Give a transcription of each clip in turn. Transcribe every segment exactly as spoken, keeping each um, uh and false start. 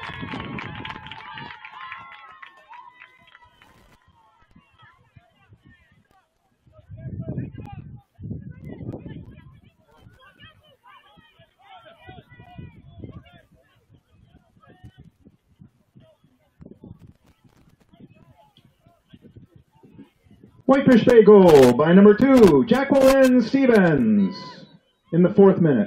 Whitefish Bagel by number two, Jacqueline Stevens, in the fourth minute.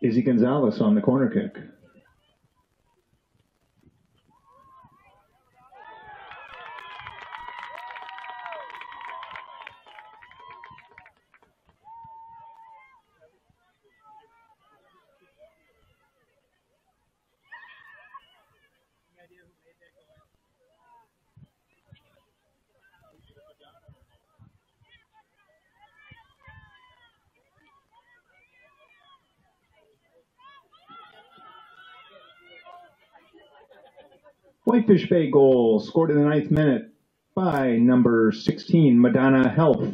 Izzy Gonzalez on the corner kick. Whitefish Bay goal scored in the ninth minute by number sixteen, Madonna Health.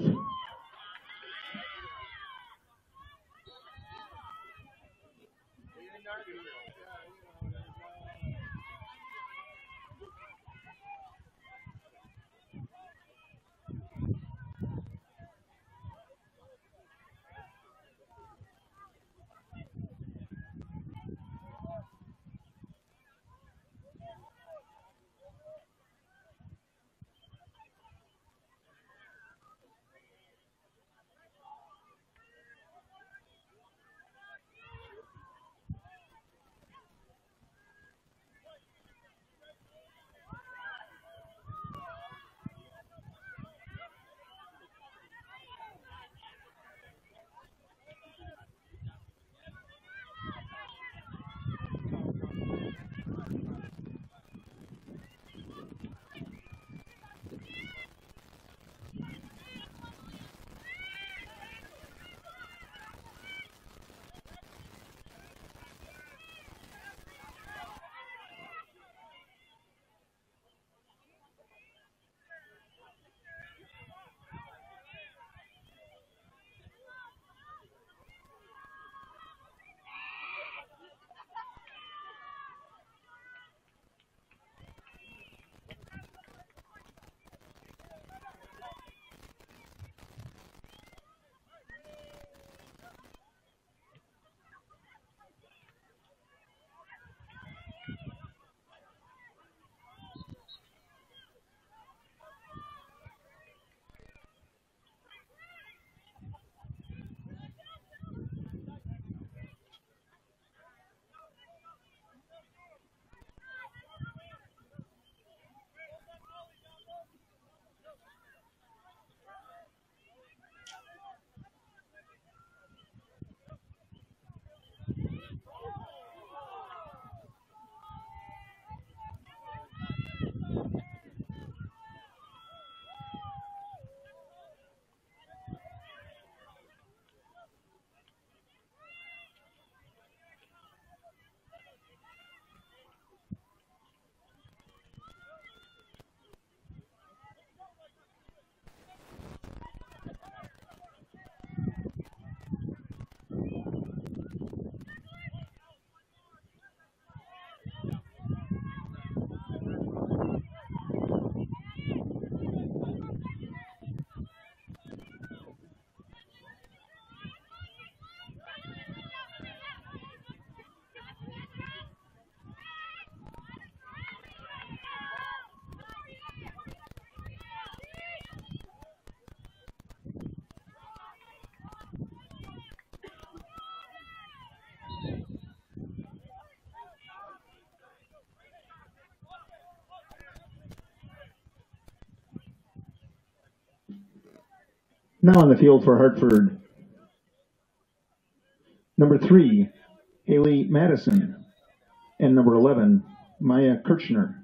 Now on the field for Hartford, number three, Haley Madison, and number eleven, Maya Kirchner.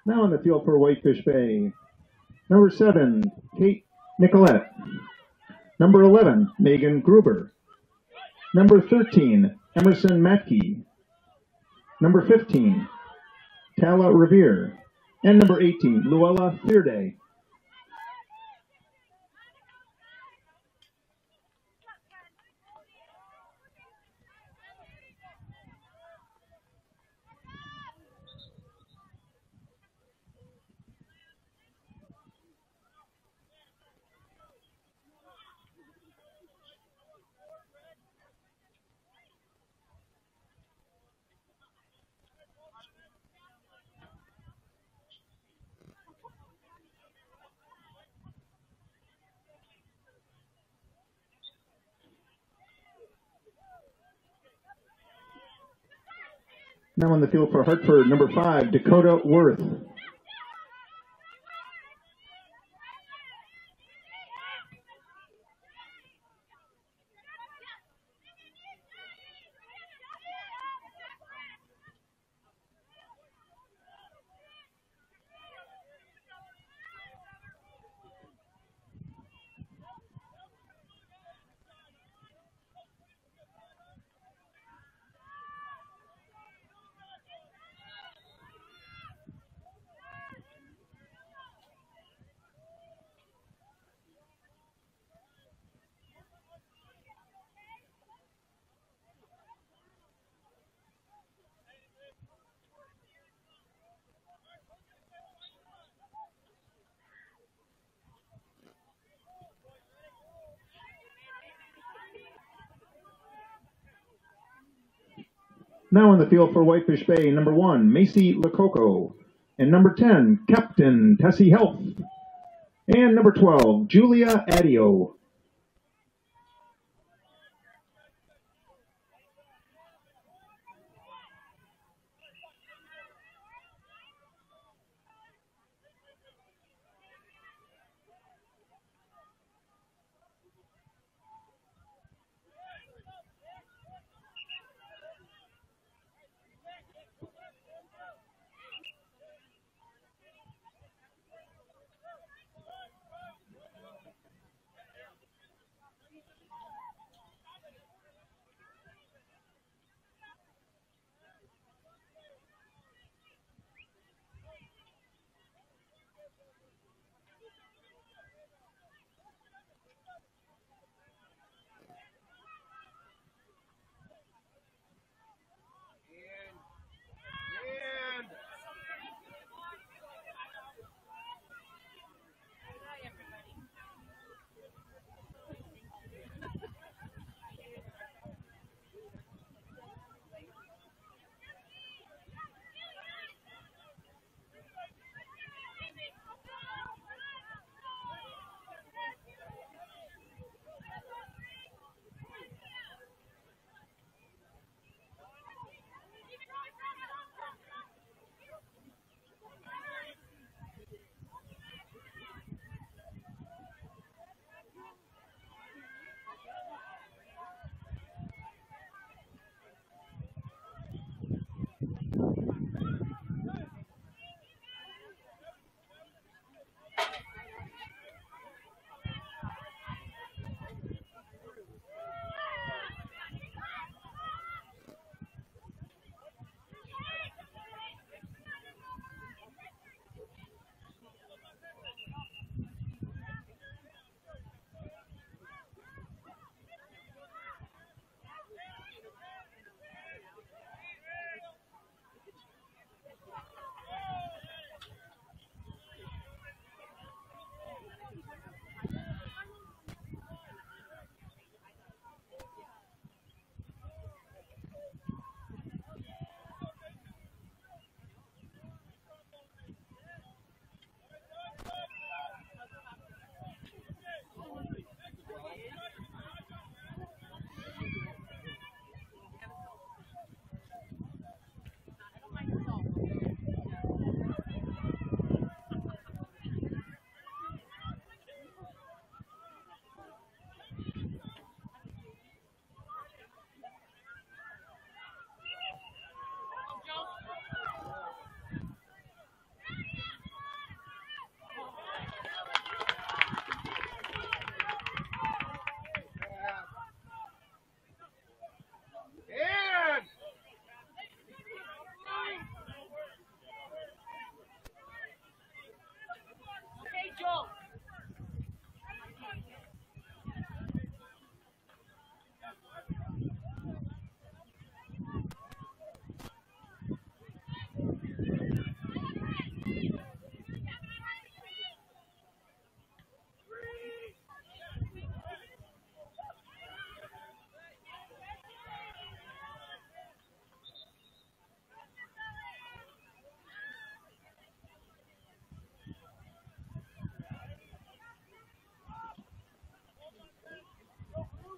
Now on the field for Whitefish Bay. Number seven, Kate Nicolette. Number eleven, Megan Gruber. Number thirteen, Emerson Matke. Number fifteen, Tala Revere. And number eighteen, Luella Fearday. Now on the field for Hartford, number five, Dakota Worth. Now on the field for Whitefish Bay, number one, Macy Lococo. And number ten, Captain Tessie Health. And number twelve, Julia Adio.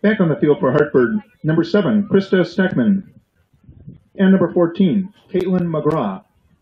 Back on the field for Hartford, number seven, Krista Steckman. And number fourteen, Caitlin McGraw.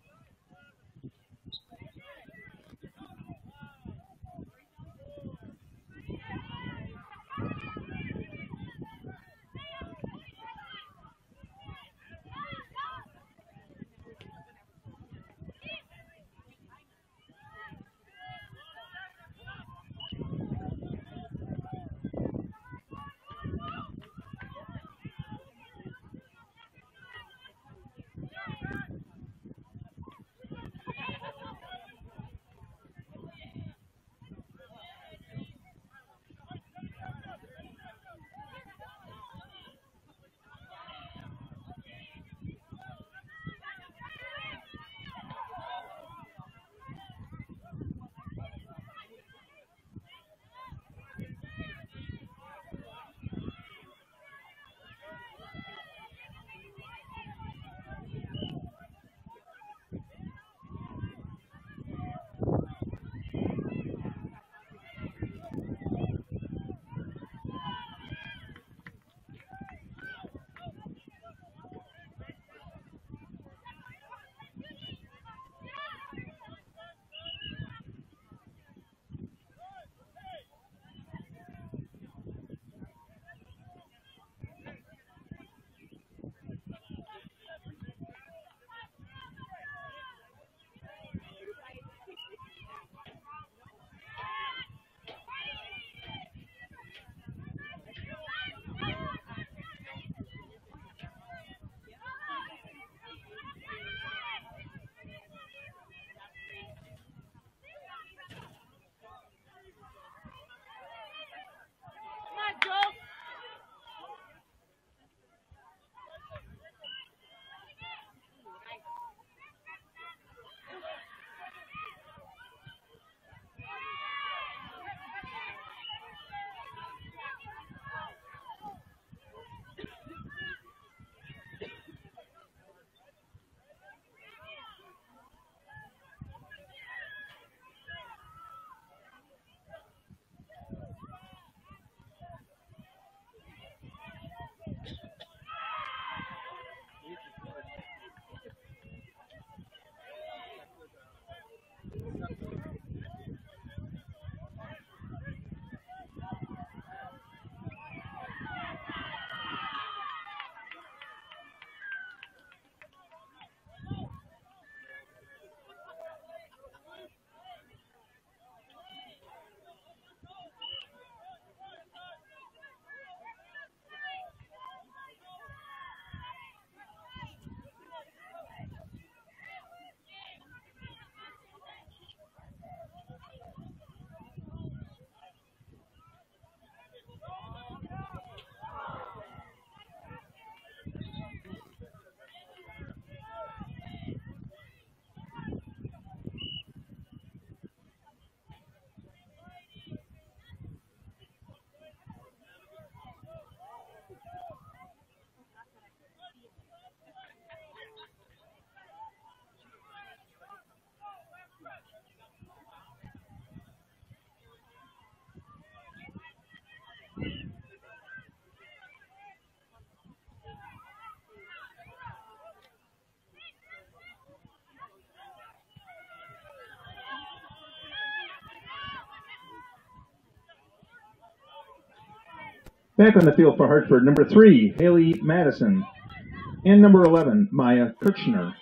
Back on the field for Hartford, number three, Haley Madison. And number eleven, Maya Kirchner.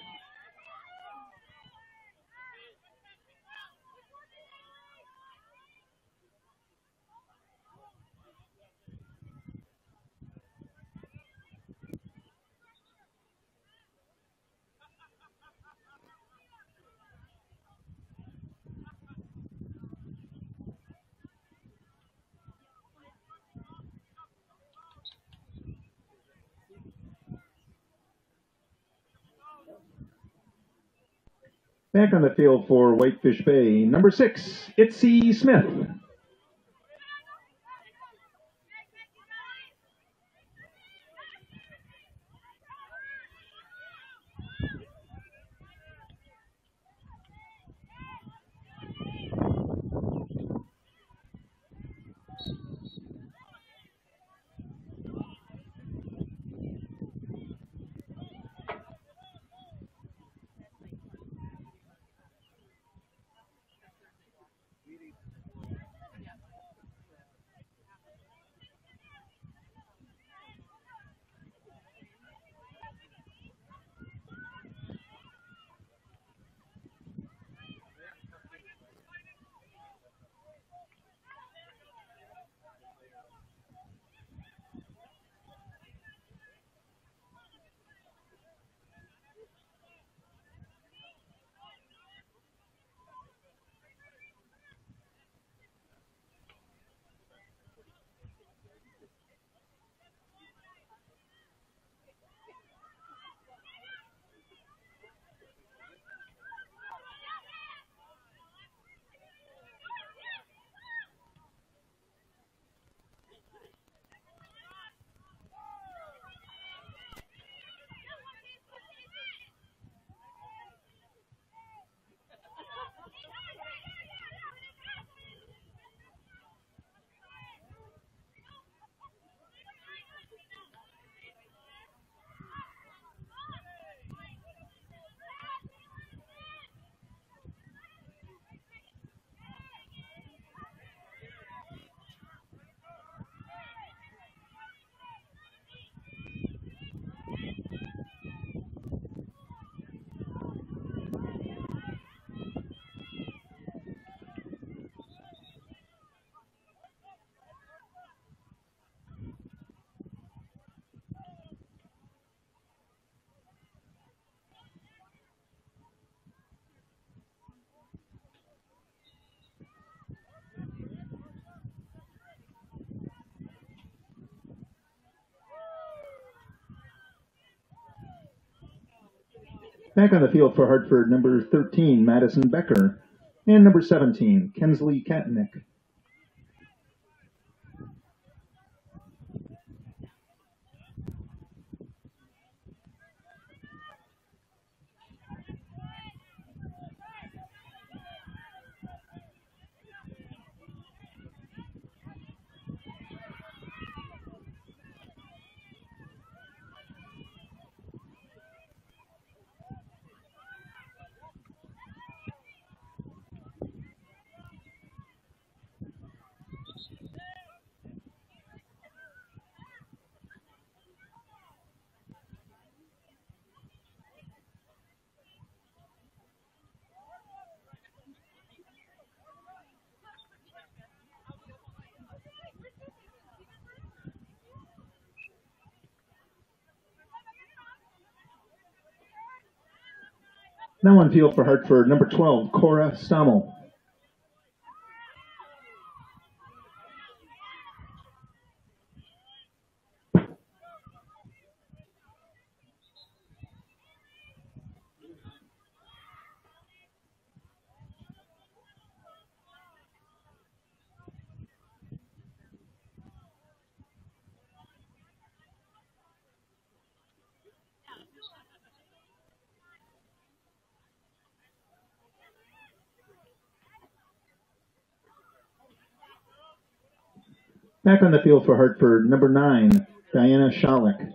Back on the field for Whitefish Bay, number six, Itzy Smith. Back on the field for Hartford, number thirteen, Madison Becker, and number seventeen, Kensley Katnick. Now on field for Hartford, number twelve, Cora Stommel. Back on the field for Hartford, number nine, Diana Schalick.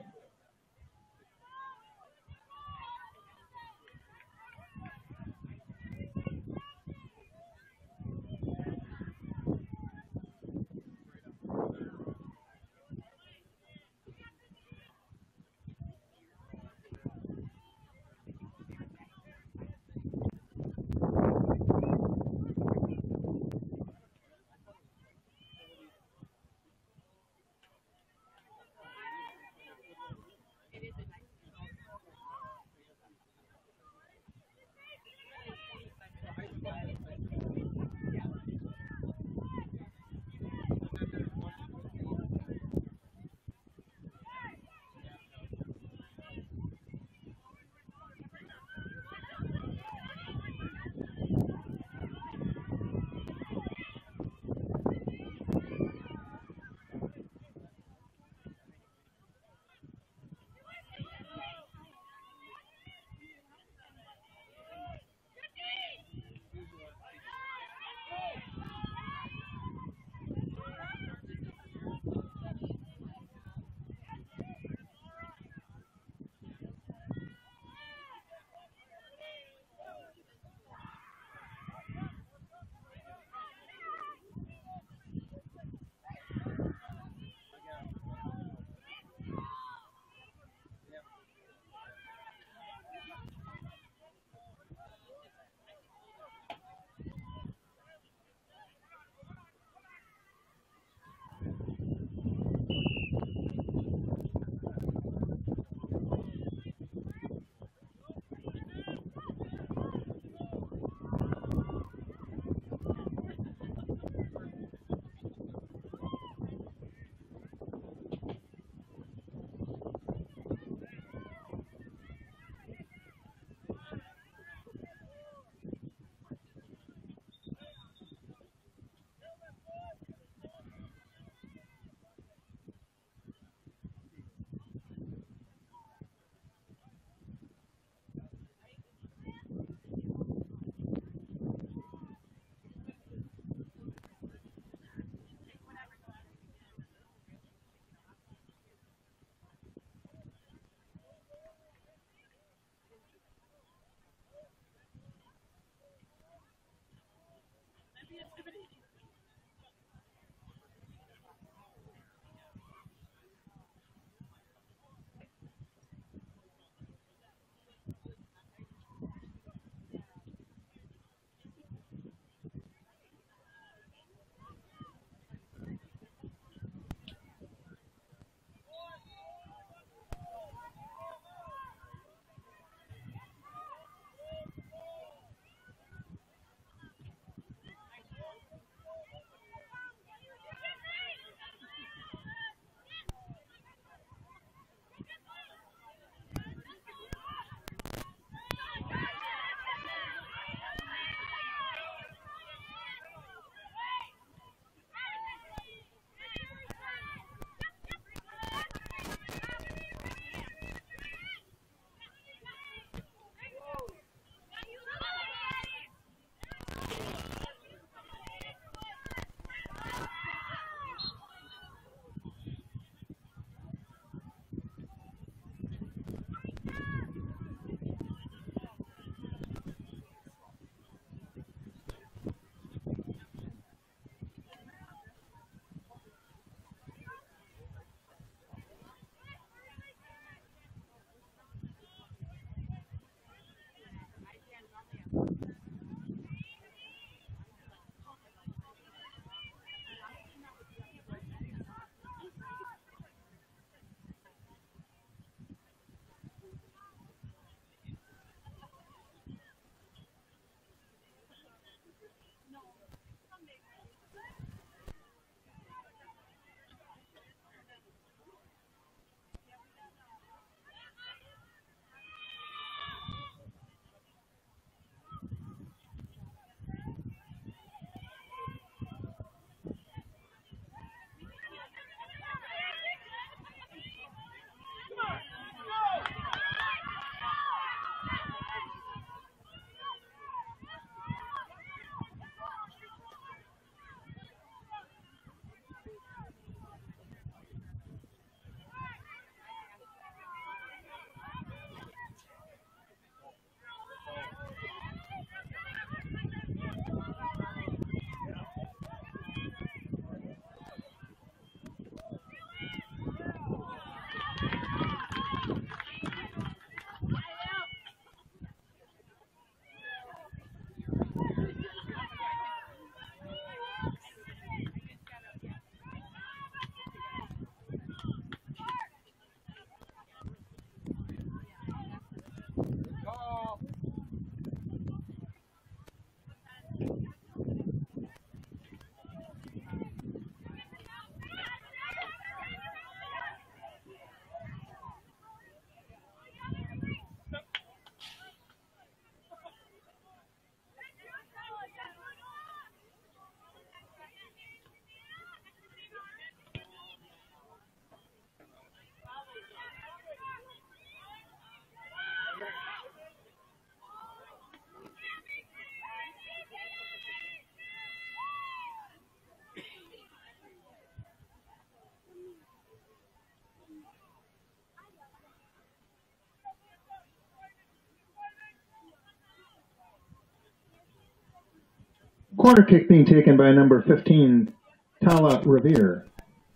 Corner kick being taken by number fifteen, Tala Revere.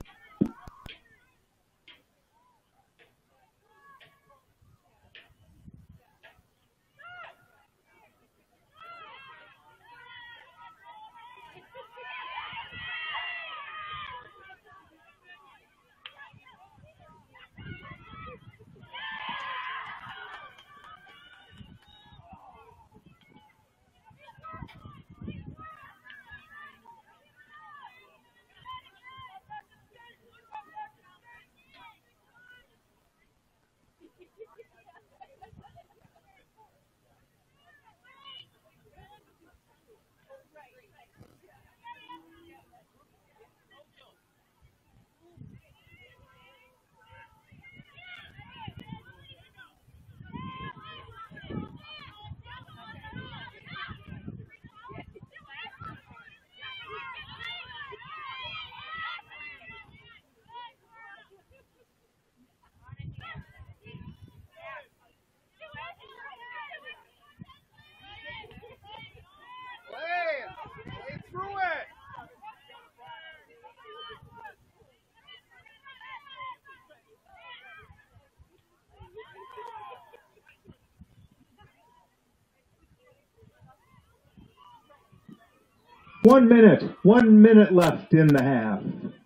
One minute, one minute left in the half.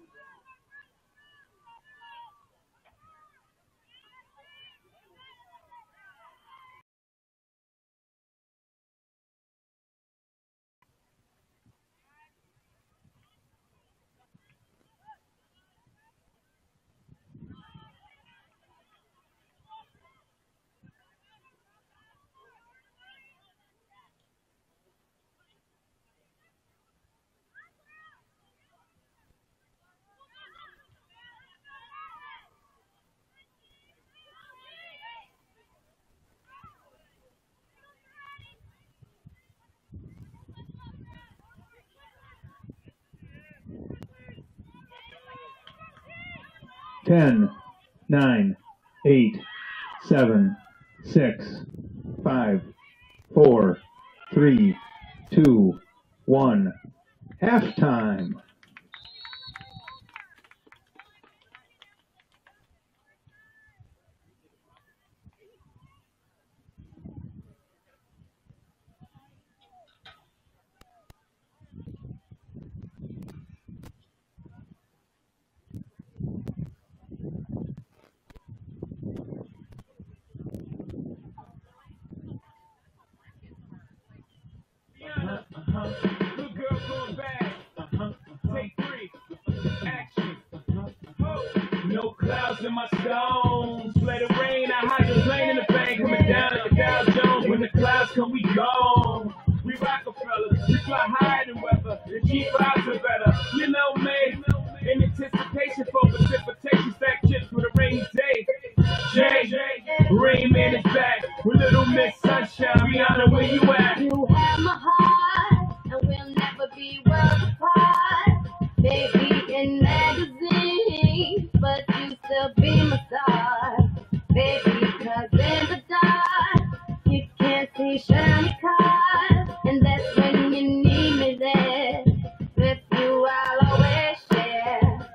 Ten, nine, eight, seven, six, five, four, three, two, one. Halftime. No clouds in my stones. Let it rain, I hydroplane in the bank, coming down like a Dow Jones. When the clouds come, we gone. We Rockefellers, we fly higher than weather. The G fives are better, you know me. In anticipation for precipitation, stack chips with a rainy day. Jay, Rain Man is back with Little Miss Sunshine. Rihanna, where you at? You have my heart, and we'll never be worlds apart. Maybe in magazines, but you still be my star. Baby, cause in the dark, you can't see shiny cars. And that's when you need me there. With you, I'll always share.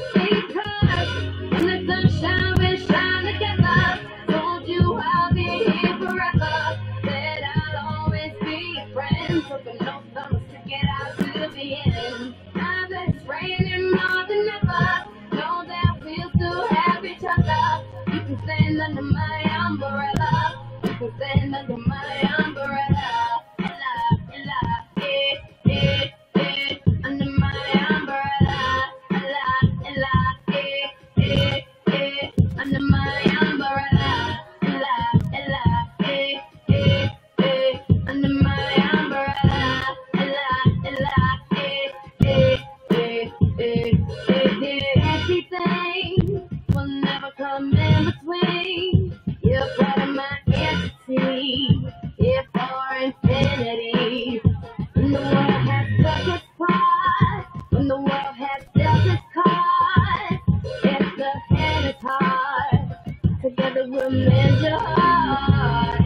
Because when the sunshine will shine together, told you I'll be here forever. Said I'll always be your friend. Took a no thumbs to get out to the end. Now that it's raining more than ever, know that we'll still have each other. You can stand under my umbrella. You can stand under my umbrella. Ella, Ella, eh, eh, eh, under my umbrella. Ella, Ella, eh, eh, eh, under my umbrella. Ella, Ella, eh, eh, eh, under my umbrella. Ella, Ella, eh, eh, eh, eh, eh, eh. Everything will never come in between. You're part of my entity. Here for infinity. When the world has struck its part, when the world has dealt its cards, it's the hand is hard. Together we'll mend your heart.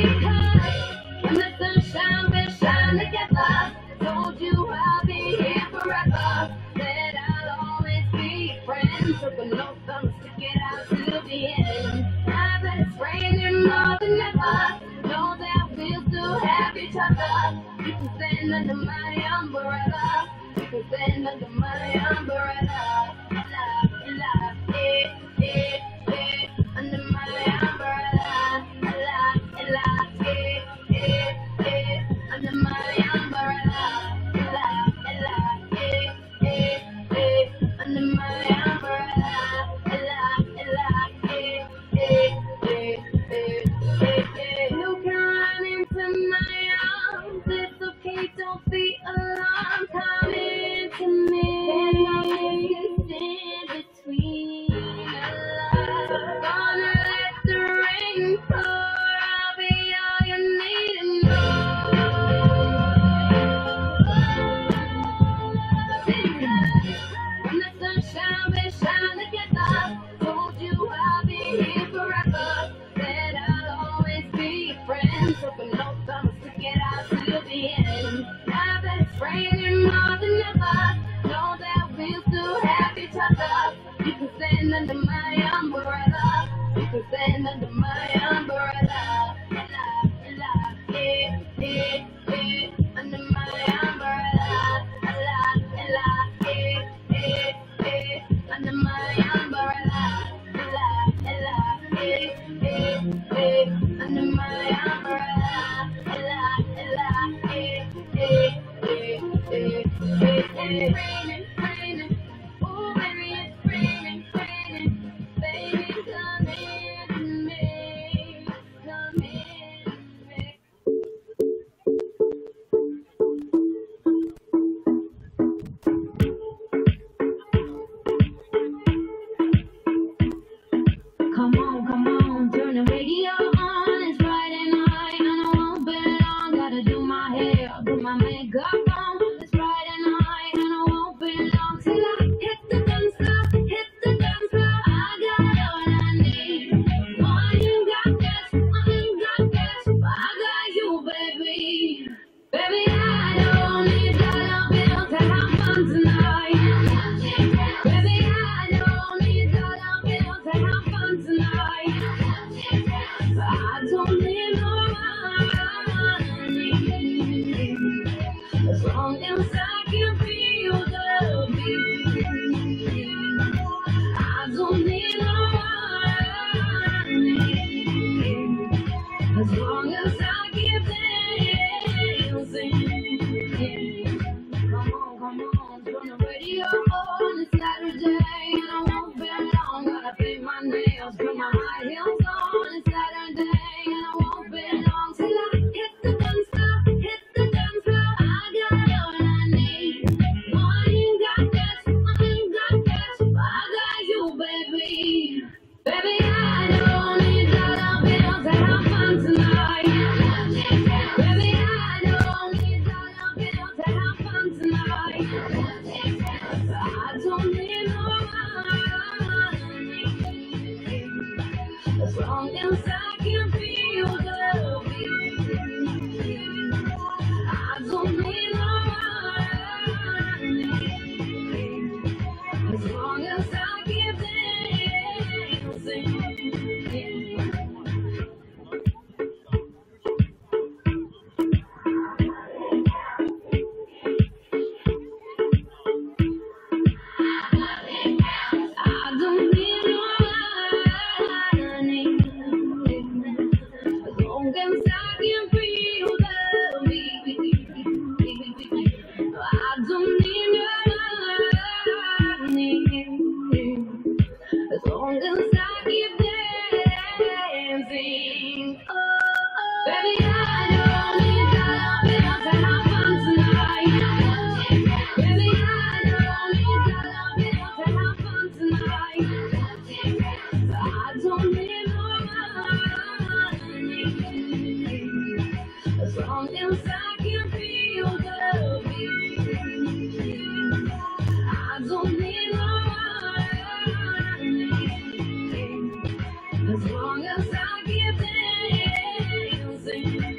Because when the sunshine will shine together, told you I'll be here forever. Said I'll always be your friend. Took a no thumbs to get out to the end. Now that it's raining more than ever, know that we'll still have each other. You can stand under my umbrella. You can stand under my umbrella. Ella, Ella, eh, eh, eh, under my umbrella. Ella, Ella, eh, eh, eh, under my umbrella. Ella, Ella, eh, eh, eh, under my umbrella. Ella, Ella, eh, eh, eh, eh, eh, eh. You can run into my arms. It's okay, don't be alarmed. Come into me. There's nothing to stand between us. So gonna let the rain pour. I'll be all you need to know. When the sunshine will shine together, told you I'll be here forever. Said I'll always be your friend. Took a no thumbs to get out to the end. Now that it's raining more than ever, know that we'll still have each other. You can stand under my umbrella. You can stand under my umbrella. Ella, Ella, eh, eh, eh, under my umbrella. Ella, Ella, eh, eh, eh, under my umbrella. Ella, Ella, eh, eh, eh, under my umbrella. Ella, Ella, eh, eh, eh, eh, eh, eh. Raining, raining, oh baby, it's raining, raining. Baby, come in to me, come in to me. Come on, come on, turn the radio on. It's Friday night and I won't be long. Gotta do my hair, put my makeup on. It's Friday night and I won't the dance floor, hit the dance floor. I got all I need. I ain't got cash, I ain't got cash, but I got you, baby. Baby, I don't need dollar bills to have fun tonight. Baby, I don't need dollar bills to have fun tonight. I don't need no money as long as I can feel the beat. I don't need no money as long as I keep dancing. I don't need no money as long as I can feel the beat. I don't need no money as long as I keep dancing. Oh, baby, I don't need dollar bills to have fun tonight. Baby, I don't need dollar bills to have fun tonight. I don't need no money as long as I can feel the beat. I don't need no money as long as I keep dancing.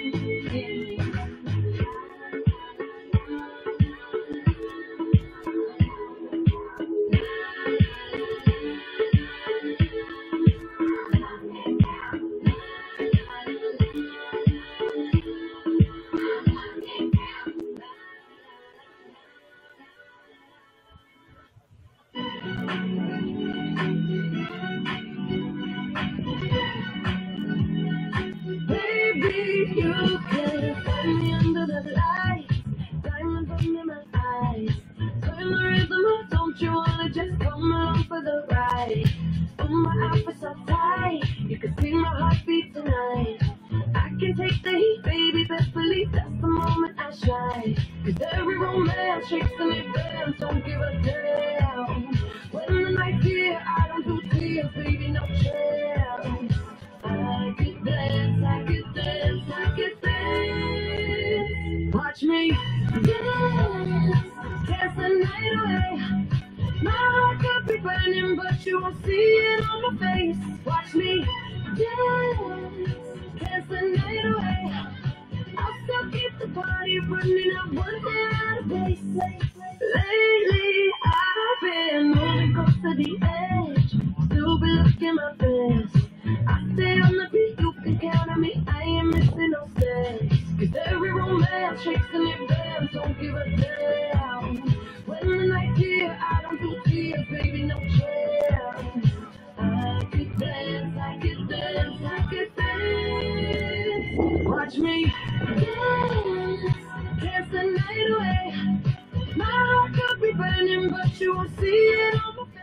Baby, you can find me under the lights, diamonds under my eyes. Turn the rhythm up, don't you wanna just come along for the ride? Put my outfit so tight, you can see my heartbeat tonight. I can take the heat, baby, best believe that's the moment I shine. Cause every romance shakes and it bends, don't give a damn. When the night's here, I don't do tears, baby, no chance. I could dance, I could dance, I could dance. Watch me dance, dance the night away. My heart could be burning, but you won't see it on my face. Watch me dance, dance the night away. I'll still keep the party running, I want it out of place. Lately, I've been moving close to the edge, still be looking my best. I stay on the beat, you can count on me, I ain't missing no steps. Cause every romance shakes and it bends, don't give a damn. When the night's here, I don't do tears, baby, no chance. I could dance, I could dance, I could dance. Watch me dance, dance the night away. My heart could be burning, but you won't see it on my face.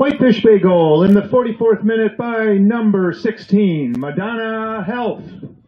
Whitefish Bay goal in the forty-fourth minute by number sixteen, Madonna Health.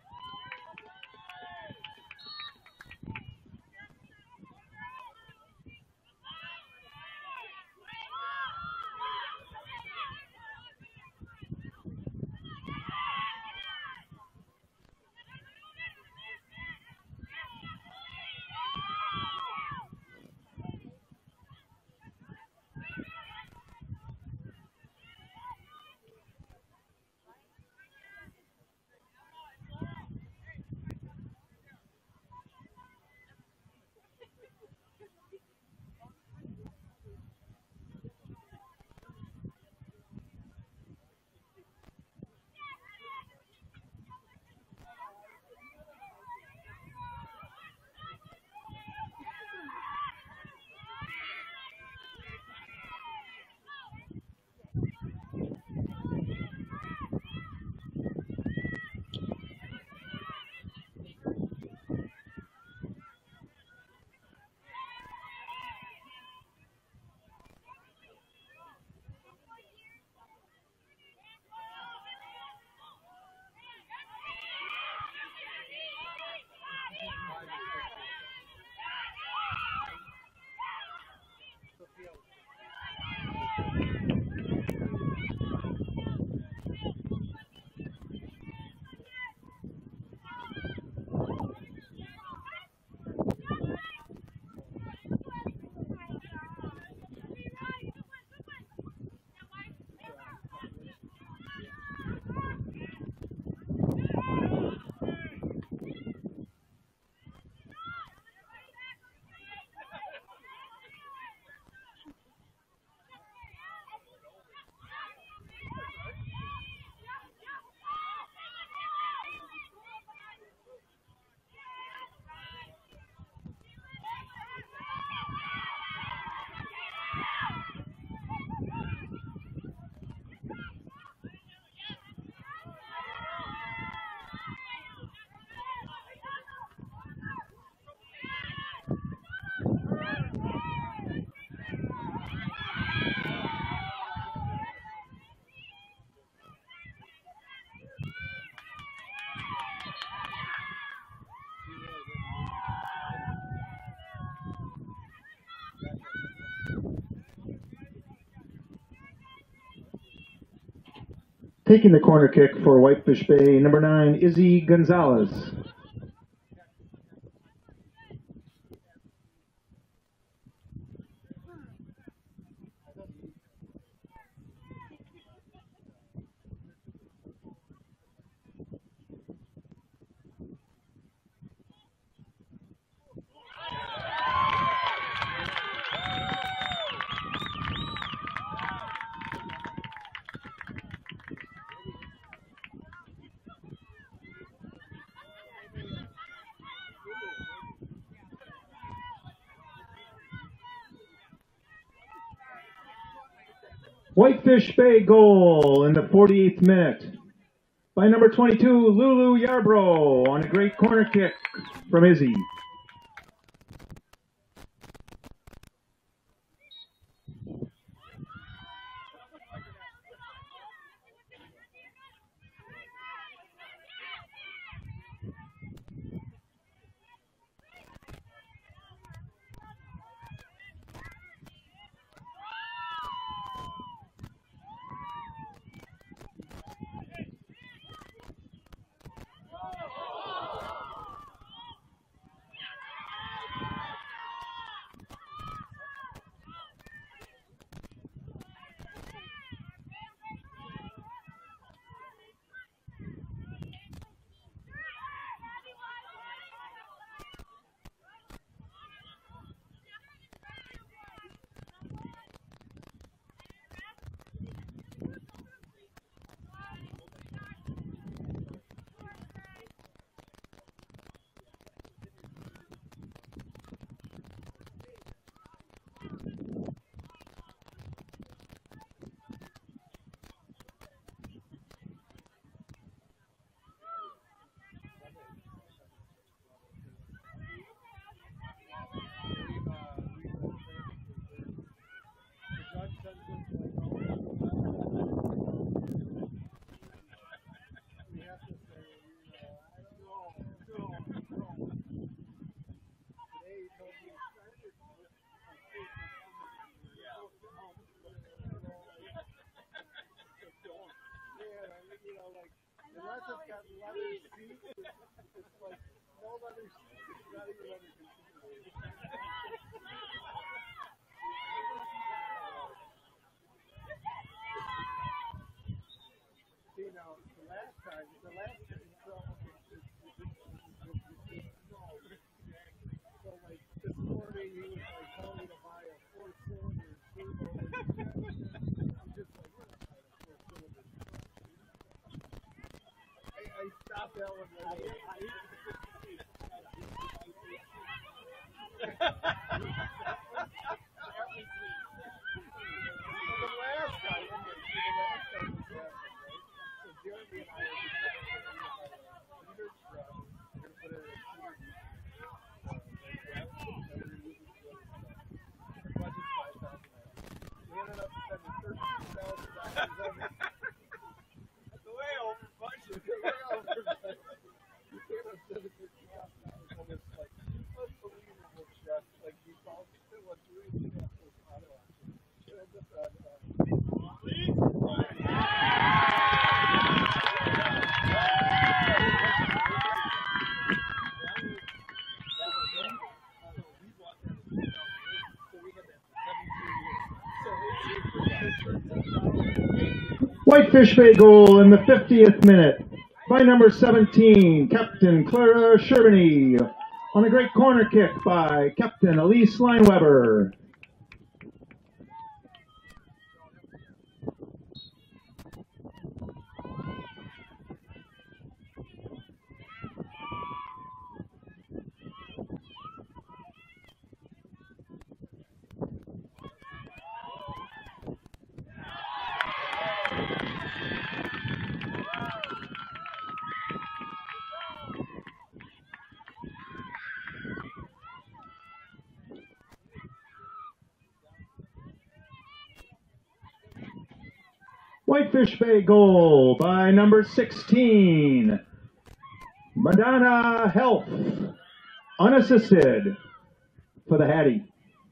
Taking the corner kick for Whitefish Bay, number nine, Izzy Gonzalez. Whitefish Bay goal in the forty-eighth minute by number twenty-two, Lulu Yarbrough, on a great corner kick from Izzy. Unless it's got leather seats, it's like no leather seats, it's not even leather See, now, the last time, the last time, so, okay, this, this, this, this, this, so, like, this morning, he was, like, telling me to buy a four-cylinder turbo, and I'm just like, we're not buying a four-cylinder. I, I stopped that one right away. The last time, okay, see, the last time was that, right? So Jeremy and I are just going to put it in a heater truck. We're going to put it in a heater truck. We're going to use it for other stuff. Our budget's five thousand dollars. We ended up spending thirteen thousand dollars on it. That's way over budget. Way over budget. We came up to fifty thousand dollars on this, like, unbelievable truck. Like, we found it was really good for auto auction. It ends up on, uh, Whitefish Bay goal in the fiftieth minute by number seventeen, Captain Clara Sherbany, on a great corner kick by Captain Elise Lineweber. Whitefish Bay goal by number sixteen, Madonna Health, unassisted for the Hattie.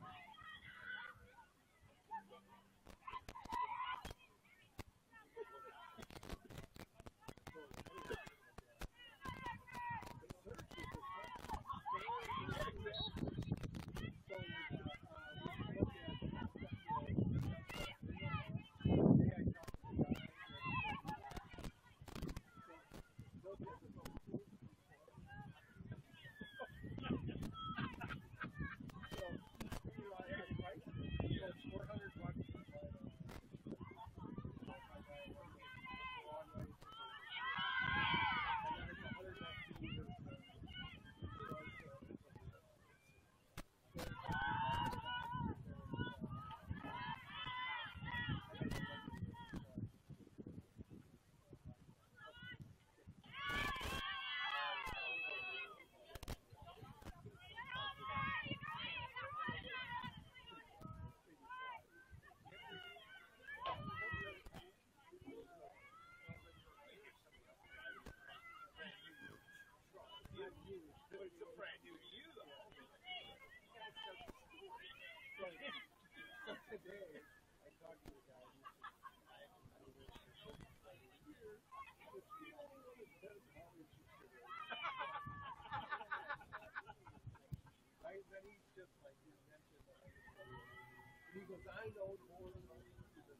He goes, I know more than I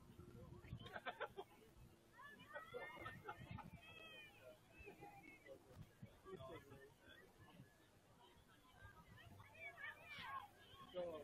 So,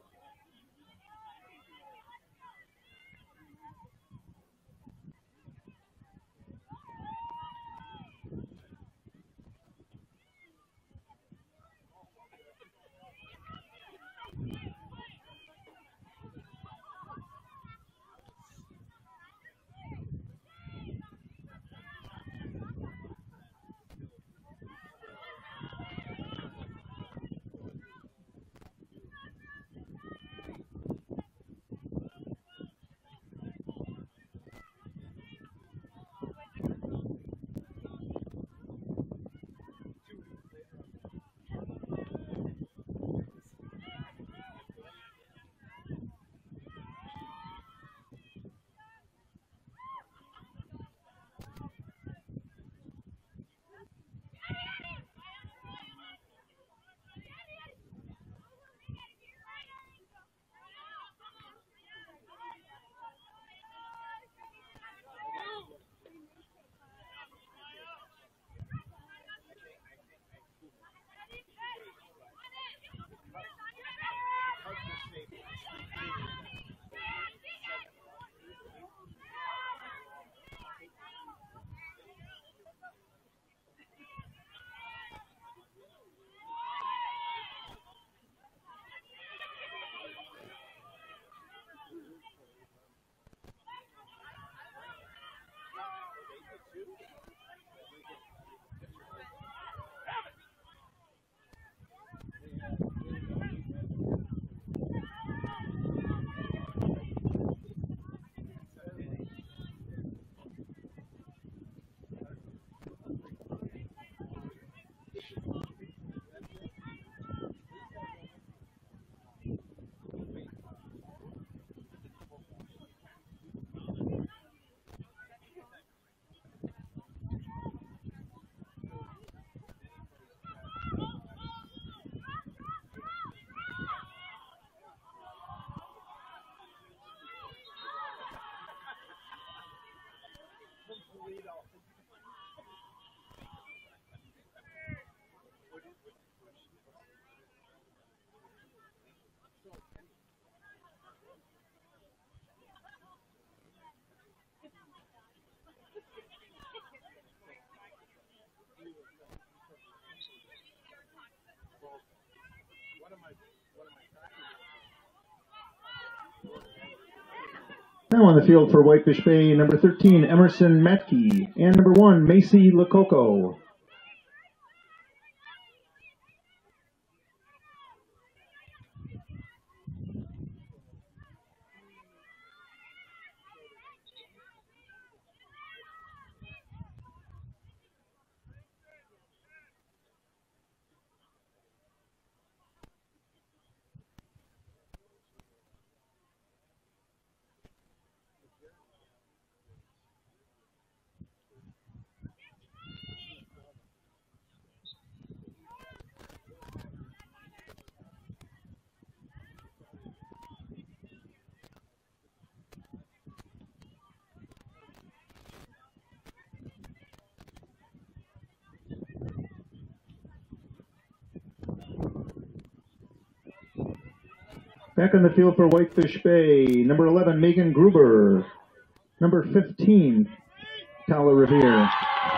Now on the field for Whitefish Bay, number thirteen, Emerson Matke, and number one, Macy Lococo. Back on the field for Whitefish Bay, number eleven, Megan Gruber. Number fifteen, Tala Revere.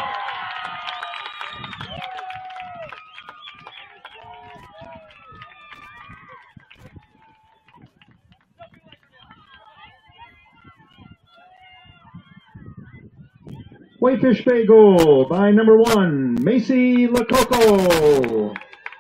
Whitefish Bay goal by number one, Macy Lococo.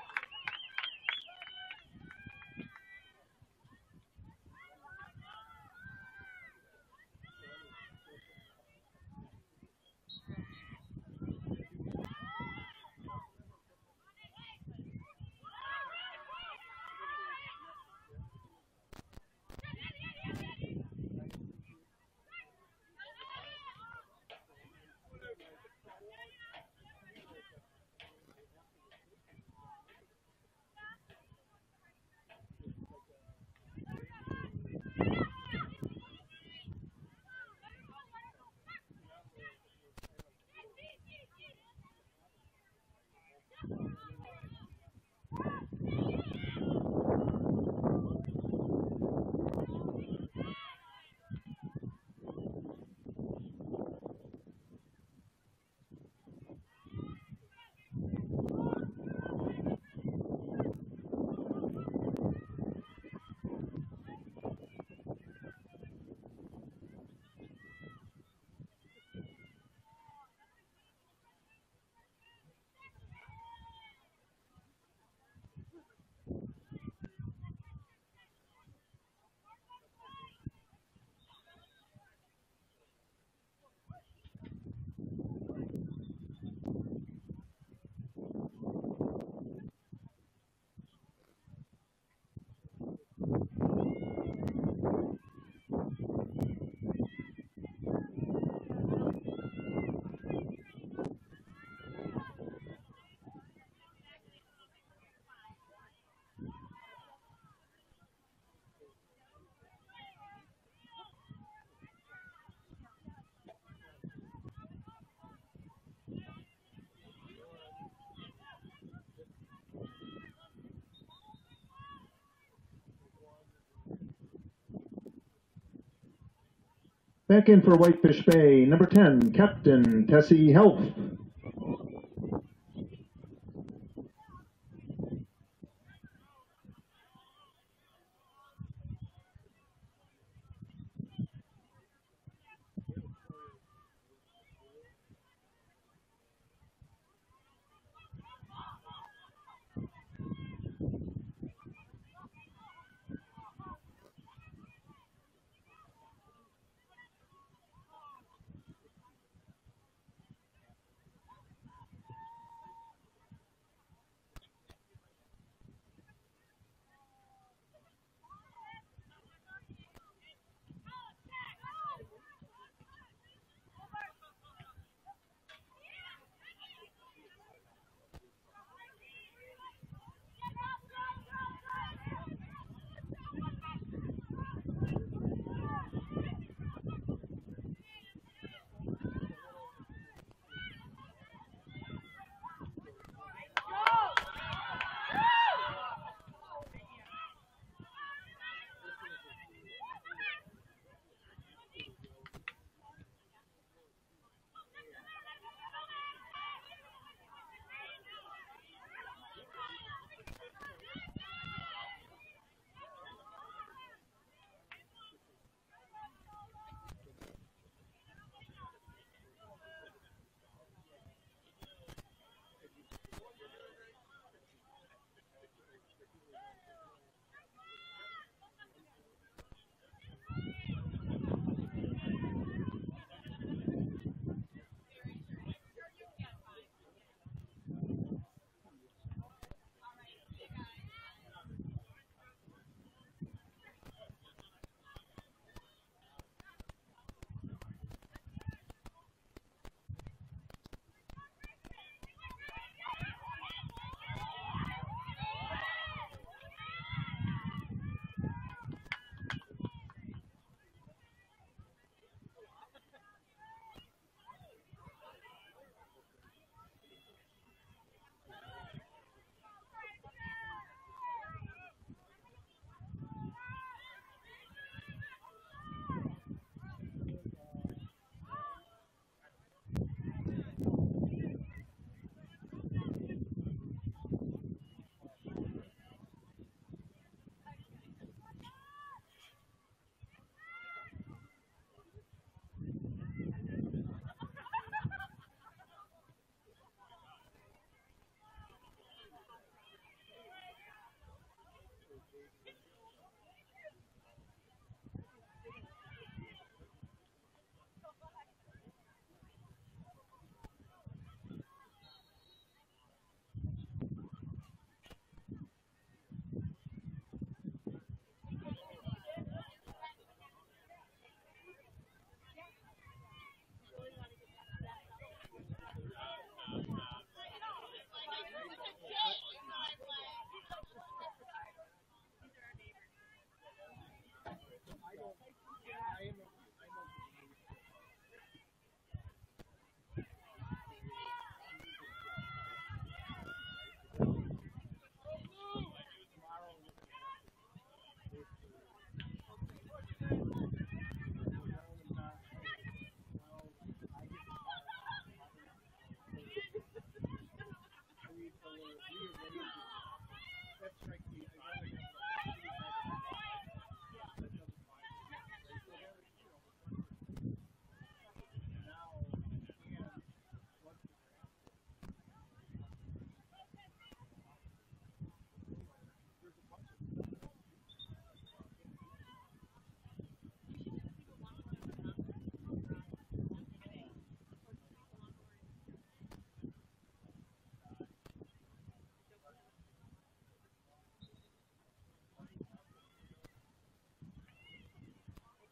Back in for Whitefish Bay, number ten, Captain Tessie Health.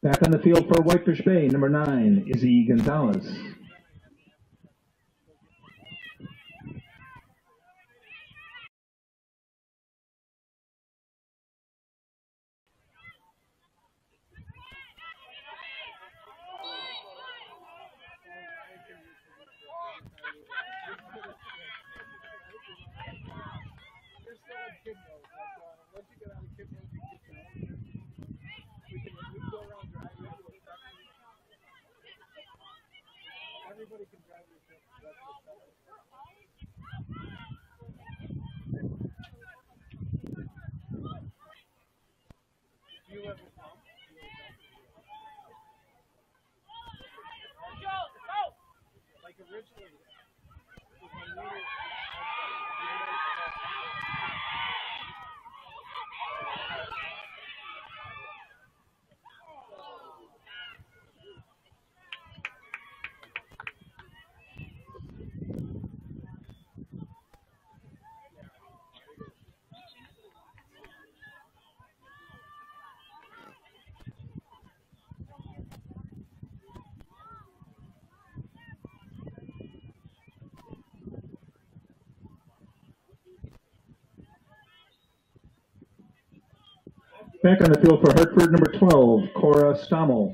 Back on the field for Whitefish Bay, number nine, Izzy Gonzalez. There's still like kid mode. Like, uh, once you get out of kid mode, you get your own. We can, we can go around driving. Everybody can drive your truck. That's what's better. Do you live with mom? Like originally, when we were Back on the field for Hartford, number twelve, Cora Stommel.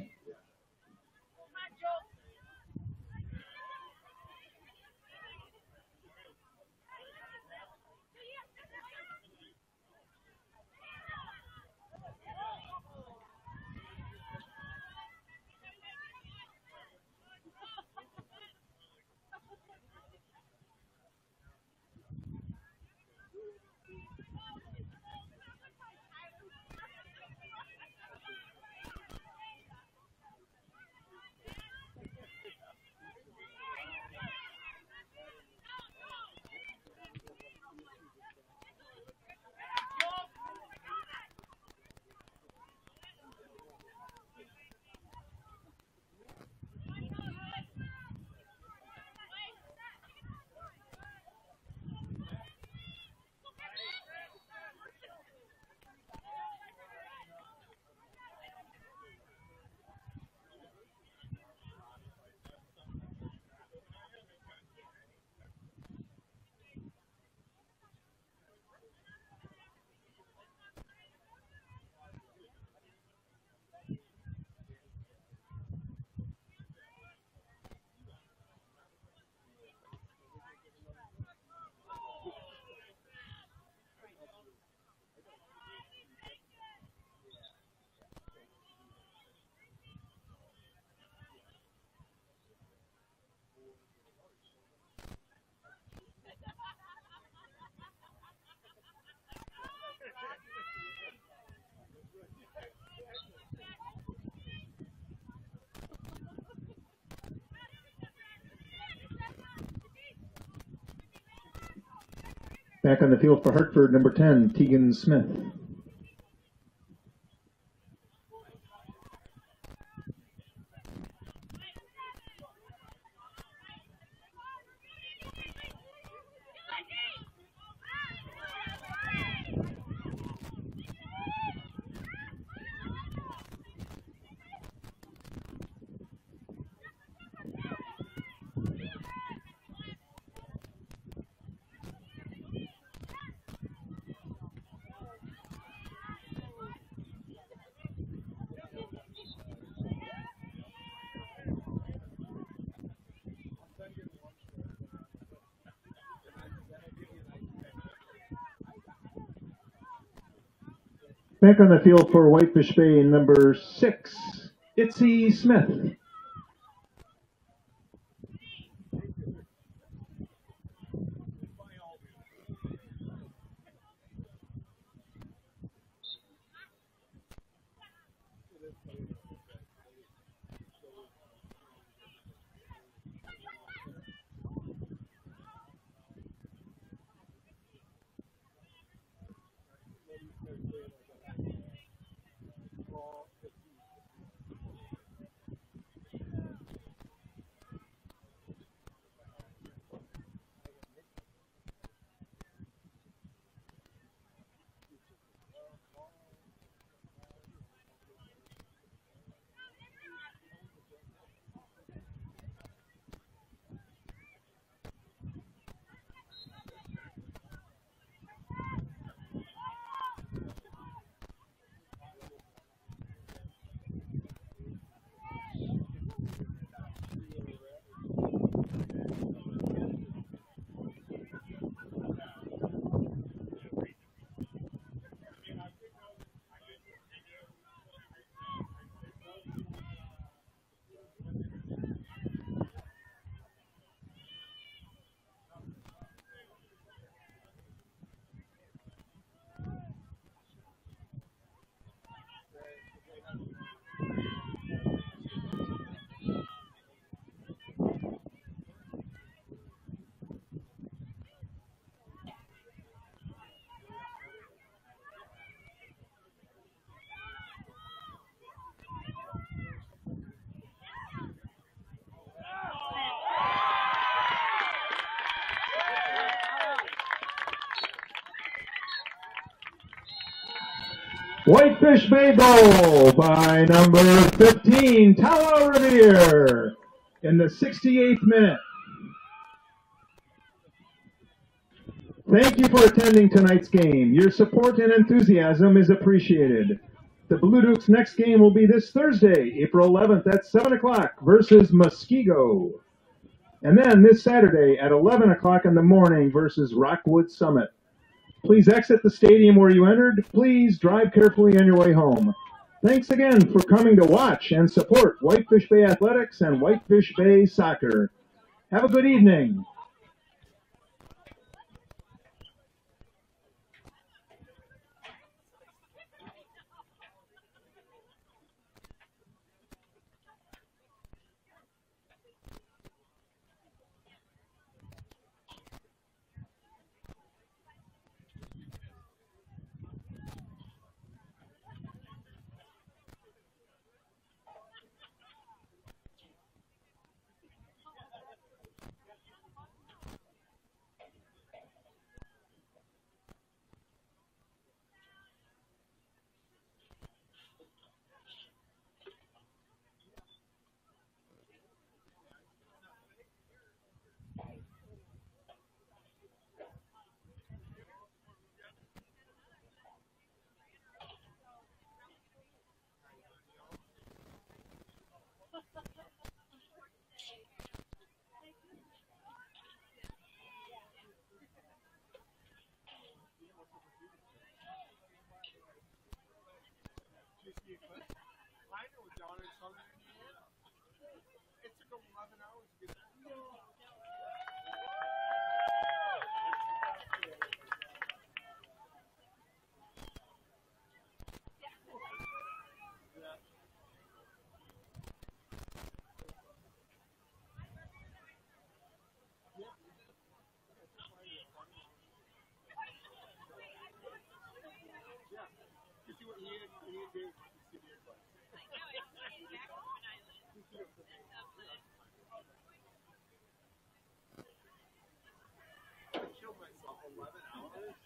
Back on the field for Hartford, number ten, Tegan Smith. Back on the field for Whitefish Bay, number six, Itzy Smith. Whitefish Bay goal by number fifteen, Tawa Revere, in the sixty-eighth minute. Thank you for attending tonight's game. Your support and enthusiasm is appreciated. The Blue Dukes' next game will be this Thursday, April eleventh at seven o'clock versus Muskego. And then this Saturday at eleven o'clock in the morning versus Rockwood Summit. Please exit the stadium where you entered. Please drive carefully on your way home. Thanks again for coming to watch and support Whitefish Bay Athletics and Whitefish Bay Soccer. Have a good evening. It took eleven hours to get You see what he had, he had Dave, you see the advice. I killed myself eleven hours.